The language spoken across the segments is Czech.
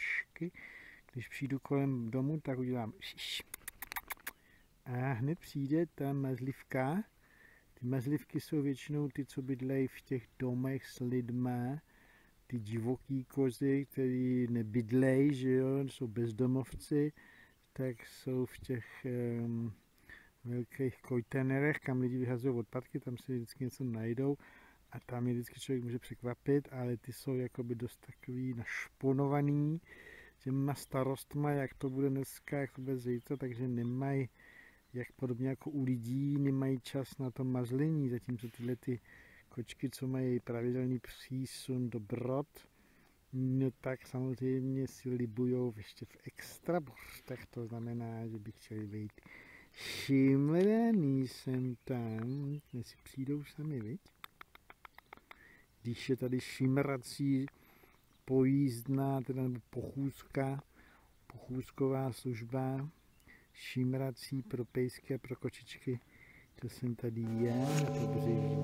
kočky. Když přijdu kolem domu, tak udělám šiš. A hned přijde ta mazlivka. Ty mazlivky jsou většinou ty, co bydlejí v těch domech s lidma. Ty divoký kozy, který nebydlejí, že jo, jsou bezdomovci, tak jsou v těch velkých kontejnerech, kam lidi vyhazují odpadky, tam si vždycky něco najdou a tam je vždycky člověk může překvapit, ale ty jsou jakoby dost takový našponovaný těma starostma, jak to bude dneska, jak to bude zítra, takže nemají, jak podobně jako u lidí, nemají čas na to mazlení, zatímco tyhle ty kočky, co mají pravidelný přísun do brod, no tak samozřejmě si libujou ještě v extra borstech, to znamená, že by chtěli být šimraný sem tam, jestli přijdou sami, viď? Když je tady šimrací pojízdná, teda nebo pochůzková služba, šimrací pro pejsky a pro kočičky, to jsem tady já na pobřeží.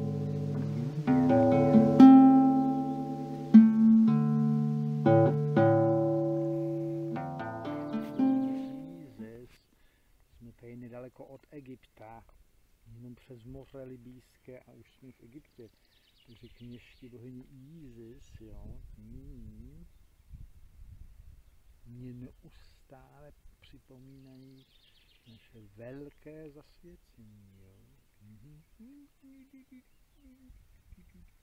Jsme tady nedaleko od Egypta, jenom přes moře Libýské a už jsme v Egyptě. Takže kněžky bohyni Isis, jo. Mě neustále připomínají naše velké zasvěcení, jo.